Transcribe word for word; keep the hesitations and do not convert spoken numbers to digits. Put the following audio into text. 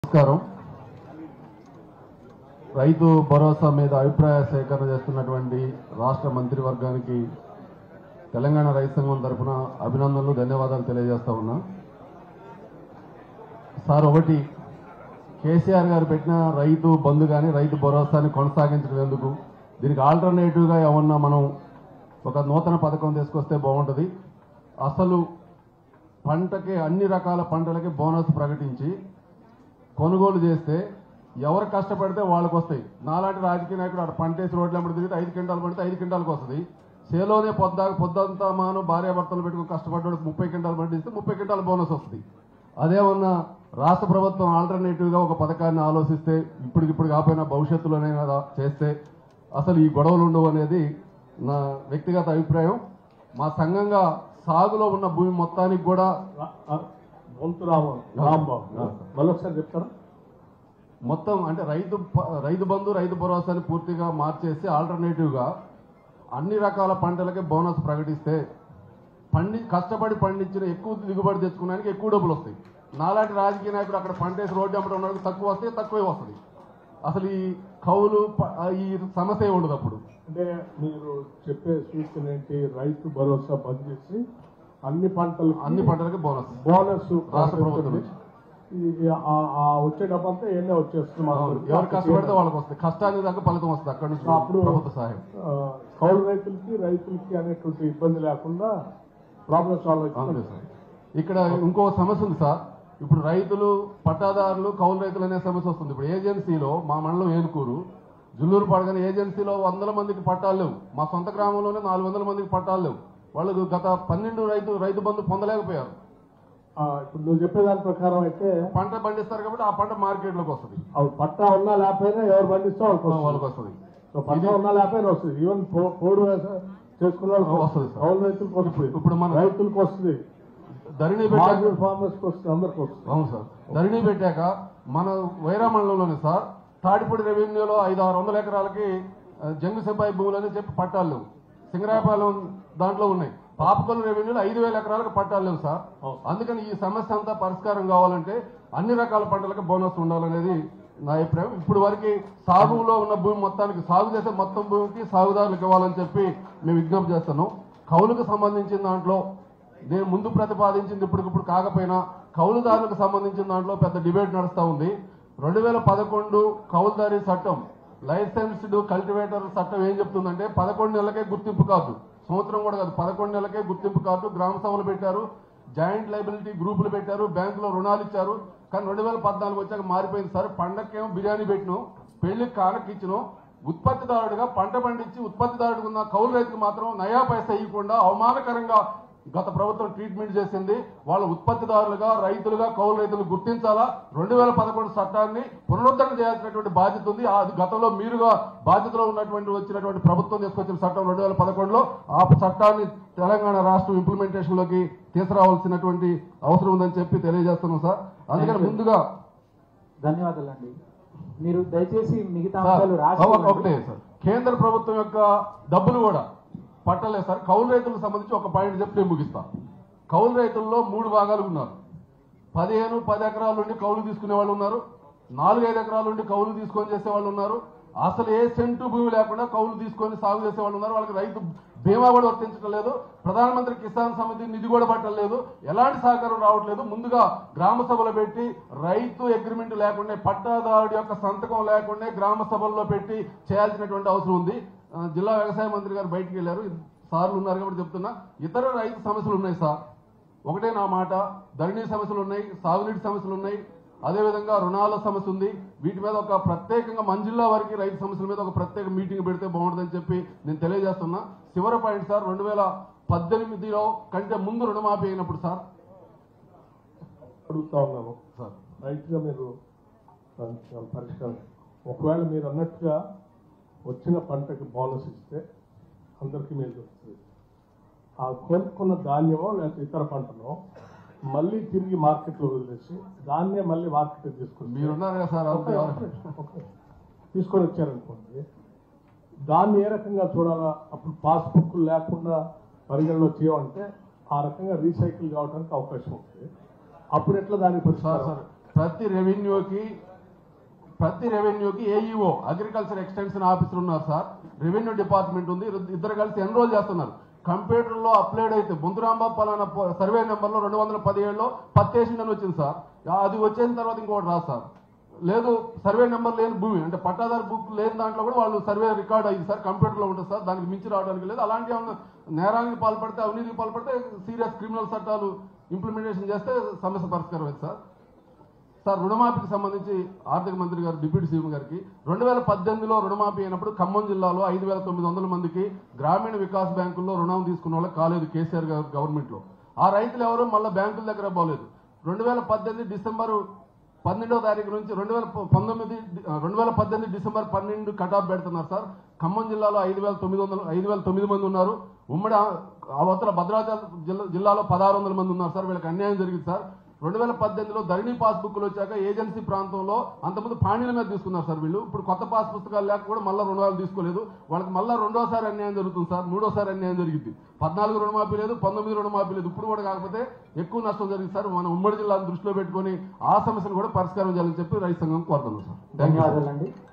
నమస్కారం. రైతు భరోసా మీద అభిప్రాయ సేకరణ చేస్తున్నటువంటి రాష్ట్ర మంత్రివర్గానికి తెలంగాణ రైతు సంఘం తరఫున అభినందనలు, ధన్యవాదాలు తెలియజేస్తా ఉన్నా. సార్, ఒకటి కేసీఆర్ గారు పెట్టిన రైతు బంధు కానీ రైతు భరోసాని కొనసాగించడం ఎందుకు? దీనికి ఆల్టర్నేటివ్గా ఏమన్నా మనం ఒక నూతన పథకం తీసుకొస్తే బాగుంటుంది. అసలు పంటకి అన్ని రకాల పంటలకి బోనస్ ప్రకటించి కొనుగోలు చేస్తే ఎవరు కష్టపడితే వాళ్ళకి వస్తాయి. నాలాంటి రాజకీయ నాయకుడు అక్కడ పంట వేసి రోడ్లు వెంబడి తిరిగితే ఐదు క్వింటాలు పడితే ఐదు క్వింటాలకు వస్తుంది. చేలోనే పొద్దా పొద్దంతా మాను భార్యాభర్తలు పెట్టుకుని కష్టపడ్డానికి ముప్పై క్వింటాలు పండిస్తే ముప్పై క్వింటాల బోనస్ వస్తుంది. అదేమన్నా రాష్ట్ర ప్రభుత్వం ఆల్టర్నేటివ్గా ఒక పథకాన్ని ఆలోచిస్తే ఇప్పటికిప్పుడు కాకపోయినా భవిష్యత్తులోనే కదా చేస్తే అసలు ఈ గొడవలు ఉండవు అనేది నా వ్యక్తిగత అభిప్రాయం. మా సంఘంగా సాగులో ఉన్న భూమి మొత్తానికి కూడా వంతు రామ రాంబాబు మళ్ళొకసారి చెప్తారా? మొత్తం అంటే రైతు రైతు బంధు రైతు భరోసాని పూర్తిగా మార్చేసి ఆల్టర్నేటివ్గా అన్ని రకాల పంటలకే బోనస్ ప్రకటిస్తే పండి కష్టపడి పండించిన ఎక్కువ దిగుబడి తెచ్చుకోవడానికి ఎక్కువ డబ్బులు వస్తాయి. నాలాంటి రాజకీయ నాయకుడు అక్కడ పంట వేసి రోడ్డు అమ్మడం ఉండడానికి తక్కువ వస్తే తక్కువే వస్తుంది. అసలు ఈ కౌలు ఈ సమస్య ఉండదు. అప్పుడు అంటే మీరు చెప్పే సూచన ఏంటి? రైతు భరోసా బంద్ చేసి అన్ని పంటలు అన్ని పంటలకి బోనస్ బోనస్ రాష్ట్ర ప్రభుత్వం నుంచి వచ్చే డబ్బంతా ఏమే వచ్చేస్తుంది. ఎవరు కష్టపడితే వాళ్ళకి వస్తుంది, కష్టానికి తగ్గ ఫలితం వస్తుంది అక్కడ నుంచి అప్పుడు ప్రభుత్వ సహాయం. కౌలు రైతులకి రైతులకి అనేటువంటి ఇబ్బంది లేకుండా ప్రాబ్లం సాల్వ్ అవుతుంది. ఇక్కడ ఇంకో సమస్య ఉంది సార్. ఇప్పుడు రైతులు పట్టాదారులు కౌలు రైతులు అనే సమస్య వస్తుంది. ఇప్పుడు ఏజెన్సీలో మా మండలం ఏనుకూరు జుల్లూరు పడగని ఏజెన్సీలో వందల మందికి పట్టాలు లేవు. మా సొంత గ్రామంలోనే నాలుగు వందల మందికి పట్టాలు లేవు. వాళ్ళు గత పన్నెండు రైతు రైతు బంధు పొందలేకపోయారు. ఇప్పుడు నువ్వు చెప్పేదాని ప్రకారం అయితే పంట పండిస్తారు కాబట్టి ఆ పంట మార్కెట్లోకి వస్తుంది. పట్టా ఉన్నా లేకపోయినా ఎవరు పండిస్తే వాళ్ళకి వస్తుంది. పట్టా ఉన్నా లేకపోయినా వస్తుంది. ఈవెన్ పోడు చేసుకున్న వస్తుంది. కౌలు రైతులకు వస్తుంది. ఇప్పుడు మన రైతులకు వస్తుంది, ధరణి ఫార్మర్స్ కి వస్తుంది, అందరికి వస్తుంది. అవును సార్. ధరణి పెట్టాక మన వైరా మండలంలోనే సార్ తాడిపూడి రెవెన్యూలో ఐదు ఆరు వందల ఎకరాలకి జంగు సిపాయి భూములని చెప్పి పట్టాలు లేవు. సింగరాయపాలెం దాంట్లో ఉన్నాయి. పాపకొల్లు రెవెన్యూలో ఐదు వేల ఎకరాలకు పట్టాలు లేవు సార్. అందుకని ఈ సమస్య అంతా పరిష్కారం కావాలంటే అన్ని రకాల పంటలకు బోనస్ ఉండాలనేది నా అభిప్రాయం. ఇప్పుడు వరకు సాగులో ఉన్న భూమి మొత్తానికి సాగు చేసే మొత్తం భూమికి సాగుదారులకు ఇవ్వాలని చెప్పి మేము విజ్ఞప్తి చేస్తున్నాం. కౌలుకు సంబంధించిన దాంట్లో నేను ముందు ప్రతిపాదించింది ఇప్పటికిప్పుడు కాకపోయినా కౌలుదారులకు సంబంధించిన దాంట్లో పెద్ద డిబేట్ నడుస్తూ ఉంది. రెండు వేల పదకొండు కౌలుదారీ చట్టం లైసెన్స్డ్ కల్టివేటర్ చట్టం ఏం చెప్తుందంటే పదకొండు నెలలకే గుర్తింపు కార్డు, సంవత్సరం కూడా కాదు పదకొండు నెలలకే గుర్తింపు కార్డు, గ్రామ సభలు పెట్టారు, జాయింట్ లైబిలిటీ గ్రూపులు పెట్టారు, బ్యాంకులో రుణాలు ఇచ్చారు. కానీ రెండు వేల పద్నాలుగు వచ్చాక మారిపోయింది సార్. పండక్కేమో బిర్యానీ పెట్టినాం, పెళ్లికి కానకి ఇచ్చినాం. ఉత్పత్తిదారుడిగా పంట పండించి ఉత్పత్తిదారుడికి ఉన్న కౌలు రైతుకు మాత్రం నయా పైసా ఇవ్వకుండా అవమానకరంగా గత ప్రభుత్వం ట్రీట్మెంట్ చేసింది. వాళ్ళ ఉత్పత్తిదారులుగా రైతులుగా కౌలు రైతులు గుర్తించాలా. రెండు వేల పదకొండు చట్టాన్ని పునరుద్ధరణ చేయాల్సినటువంటి బాధ్యత ఉంది. అది గతంలో మీరుగా బాధ్యతలో ఉన్నటువంటి వచ్చినటువంటి ప్రభుత్వం తీసుకొచ్చిన చట్టం రెండు వేల పదకొండులో ఆ చట్టాన్ని తెలంగాణ రాష్ట్రం ఇంప్లిమెంటేషన్ లోకి తీసుకురావాల్సినటువంటి అవసరం ఉందని చెప్పి తెలియజేస్తున్నాం సార్. అందుకని ముందుగా ధన్యవాదాలండి. మీరు దయచేసి మిగతా ఒకటే సార్, కేంద్ర ప్రభుత్వం యొక్క డబ్బులు కూడా పట్టలేదు సార్. కౌలు రైతులకు సంబంధించి ఒక పాయింట్ చెప్తే నేను ముగిస్తాను. కౌలు రైతుల్లో మూడు భాగాలు ఉన్నారు. పదిహేను పది ఎకరాల నుండి కౌలు తీసుకునే వాళ్ళు ఉన్నారు, నాలుగైదు ఎకరాల నుండి కౌలు తీసుకొని చేసే వాళ్ళు ఉన్నారు, అసలు ఏ సెంటు భూమి లేకుండా కౌలు తీసుకొని సాగు చేసే వాళ్ళు ఉన్నారు. వాళ్ళకి రైతు బీమా కూడా వర్తించడం లేదు, ప్రధానమంత్రి కిసాన్ సమితి నిధి కూడా పట్టలేదు, ఎలాంటి సహకారం రావట్లేదు. ముందుగా గ్రామ సభలు పెట్టి రైతు అగ్రిమెంట్ లేకుండా పట్టాదారుడి యొక్క సంతకం లేకుండా గ్రామ సభల్లో పెట్టి చేయాల్సినటువంటి అవసరం ఉంది. జిల్లా వ్యవసాయ మంత్రి గారు బయటికి వెళ్ళారు, సార్లు ఉన్నారు కాబట్టి చెప్తున్నా. ఇతర రైతు సమస్యలు ఉన్నాయి సార్. ఒకటే నా మాట, ధరణి సమస్యలు ఉన్నాయి, సాగునీటి సమస్యలు ఉన్నాయి, అదేవిధంగా రుణాల సమస్య ఉంది. వీటి మీద ఒక ప్రత్యేకంగా మన జిల్లా వరకు రైతు సమస్యల మీద ఒక ప్రత్యేక మీటింగ్ పెడితే బాగుంటుందని చెప్పి నేను తెలియజేస్తున్నా. చివరి పాయింట్ సార్, రెండు వేల పద్దెనిమిదిలో కంటే ముందు రుణమాఫీ అయినప్పుడు సార్ అడుగుతా ఉన్నాము సార్, రైతుగా మీరు పరిష్కారం ఒకవేళ మీరు అన్నట్టుగా వచ్చిన పంటకి బోనస్ ఇస్తే అందరికీ మేలు వస్తుంది. ఆ కొనుక్కున్న ధాన్యమో లేకపోతే ఇతర పంటనో మళ్ళీ తిరిగి మార్కెట్లో వదిలేసి దాన్నే మళ్ళీ మార్కెట్ తీసుకొని మీరున్నారు కదా సార్, తీసుకొని వచ్చారనుకోండి, దాన్ని ఏ రకంగా చూడాలా? అప్పుడు పాస్బుక్ లేకుండా పరిగణలో చేయమంటే ఆ రకంగా రీసైకిల్ కావడానికి అవకాశం ఉంటుంది. అప్పుడు ఎట్లా దానికి పరిష్కారం? ప్రతి రెవెన్యూకి ప్రతి రెవెన్యూకి ఏఈఓ అగ్రికల్చర్ ఎక్స్టెన్షన్ ఆఫీసర్ ఉన్నారు సార్. రెవెన్యూ డిపార్ట్మెంట్ ఉంది, ఇద్దరు కలిసి ఎన్రోల్ చేస్తున్నారు. కంప్యూటర్ లో అప్లోడ్ అయితే బొంతురాంబాబు పలానా సర్వే నెంబర్ లో రెండు వందల పదిహేడులో పత్తేసిందని వచ్చింది సార్. అది వచ్చిన తర్వాత ఇంకోటి రాదు సార్. లేదు సర్వే నెంబర్ లేని భూమి అంటే పట్టాదారు బుక్ లేని దాంట్లో కూడా వాళ్ళు సర్వే రికార్డ్ అయ్యింది సార్, కంప్యూటర్ లో ఉంటుంది సార్. దానికి మించి రావడానికి లేదు. అలాంటి ఏమన్నా నేరానికి పాల్పడితే అవినీతికి పాల్పడితే సీరియస్ క్రిమినల్ చట్టాలు ఇంప్లిమెంటేషన్ చేస్తే సమస్య పరిష్కారం అయింది సార్. సార్ రుణమాఫీకి సంబంధించి ఆర్థిక మంత్రి గారు డిప్యూటీ సీఎం గారికి రెండు వేల పద్దెనిమిదిలో రుణమాఫీ అయినప్పుడు ఖమ్మం జిల్లాలో ఐదు వేల తొమ్మిది వందల మందికి గ్రామీణ వికాస్ బ్యాంకుల్లో రుణం తీసుకున్న వాళ్ళకి కాలేదు కేసీఆర్ గారు గవర్నమెంట్ లో. ఆ రైతులు ఎవరు మళ్ళీ బ్యాంకుల దగ్గర పోలేదు. రెండు వేల పద్దెనిమిది డిసెంబర్ పన్నెండో తారీఖు నుంచి రెండు వేల పంతొమ్మిది రెండు వేల పద్దెనిమిది డిసెంబర్ పన్నెండు కటాఫ్ పెడుతున్నారు సార్. ఖమ్మం జిల్లాలో ఐదు వేల తొమ్మిది వందల ఐదు వేల తొమ్మిది మంది ఉన్నారు. ఉమ్మడి అవతల భద్రాచలం జిల్లా జిల్లాలో పదహారు వందల మంది ఉన్నారు సార్. వీళ్ళకి అన్యాయం జరిగింది సార్. రెండు వేల పద్దెనిమిదిలో ధరణి పాస్ బుక్లు వచ్చాక ఏజెన్సీ ప్రాంతంలో అంతమంది పాణీల మీద తీసుకున్నారు సార్ వీళ్ళు. ఇప్పుడు కొత్త పాస్ పుస్తకాలు లేక కూడా మళ్ళీ రుణాలు తీసుకోలేదు. వాళ్ళకి మళ్ళీ రెండోసారి అన్యాయం జరుగుతుంది సార్. మూడోసారి అన్యాయం జరిగింది. పద్నాలుగు రుణమాఫీ లేదు, పంతొమ్మిది రుణమాఫీ లేదు. ఇప్పుడు కూడా కాకపోతే ఎక్కువ నష్టం జరిగింది సార్. మన ఉమ్మడి జిల్లాను దృష్టిలో పెట్టుకొని ఆ సమస్యను కూడా పరిష్కారం చేయాలని చెప్పి రైతు సంఘం కోరుతున్నాం సార్. ధన్యవాదాలండి.